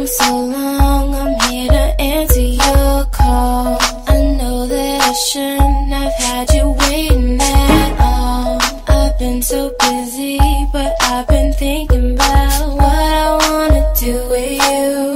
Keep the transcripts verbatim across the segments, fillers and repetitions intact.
so long, I'm here to answer your call. I know that I shouldn't have had you waiting at all. I've been so busy, but I've been thinking about what I wanna do with you.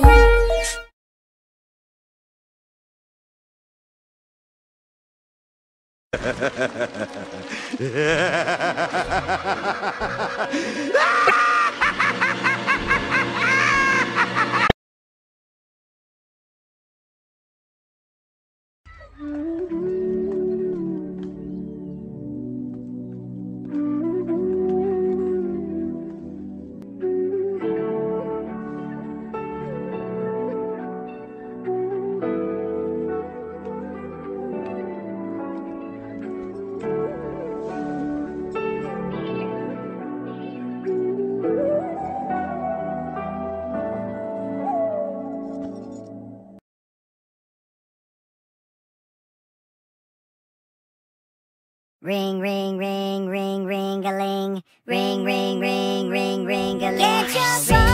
Ring, ring, ring, ring, ring-a-ling. Ring, ring, ring, ring, ring-a-ling. Get your phone.